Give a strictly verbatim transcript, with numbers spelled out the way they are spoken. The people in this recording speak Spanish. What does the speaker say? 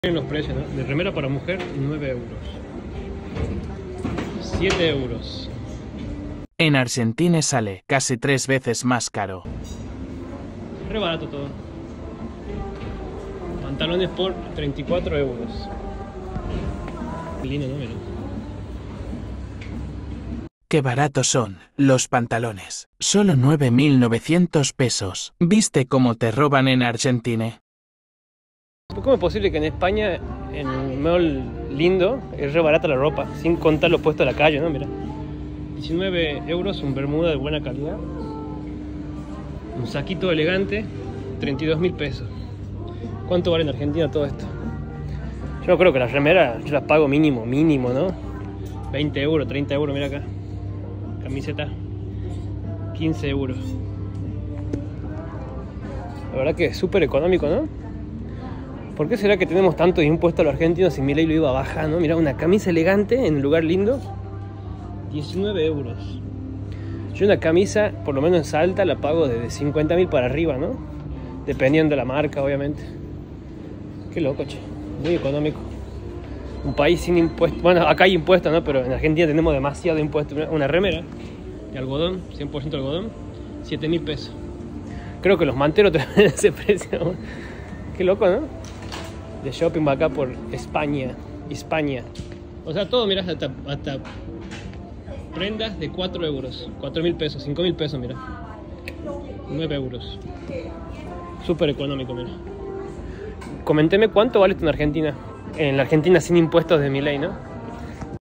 En los precios, ¿no? De remera para mujer, nueve euros. siete euros. En Argentina sale casi tres veces más caro. Re barato todo. Pantalones por treinta y cuatro euros. Lindo, ¿no? Mira. Qué baratos son los pantalones. Solo nueve mil novecientos pesos. ¿Viste cómo te roban en Argentina? ¿Cómo es posible que en España, en un mall lindo, es re barata la ropa? Sin contar los puestos de la calle, ¿no? Mira. diecinueve euros, un bermuda de buena calidad. Un saquito elegante, treinta y dos mil pesos. ¿Cuánto vale en Argentina todo esto? Yo no creo que las remeras, yo las pago mínimo, mínimo, ¿no? veinte euros, treinta euros, mira acá. Camiseta, quince euros. La verdad que es súper económico, ¿no? ¿Por qué será que tenemos tantos impuestos a los argentinos si Milei lo iba a bajar, ¿no? Mira, una camisa elegante en un lugar lindo, diecinueve euros. Yo una camisa, por lo menos en Salta, la pago desde cincuenta mil para arriba, ¿no? Dependiendo de la marca, obviamente. Qué loco, che. Muy económico. Un país sin impuestos. Bueno, acá hay impuestos, ¿no? Pero en Argentina tenemos demasiado impuestos. Una remera de algodón, cien por ciento algodón, siete mil pesos. Creo que los manteros traen ese precio. Qué loco, ¿no? De shopping va acá por España, España. O sea, todo, mirá, hasta, hasta prendas de cuatro euros, cuatro mil pesos, cinco mil pesos, mira. nueve euros. Súper económico, mira. Coménteme cuánto vale esto en Argentina. En la Argentina sin impuestos de Milei, ¿no?